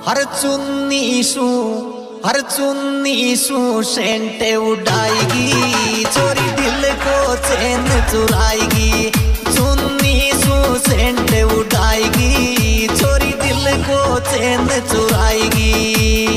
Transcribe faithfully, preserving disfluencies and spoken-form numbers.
हर चुन्नी सू हर चुन्नी सू सेंट उड़ाएगी, चोरी दिल को चैन चुराएगी। चुन्नी सू सेंट उड़ाएगी, चोरी दिल को चैन चुराएगी।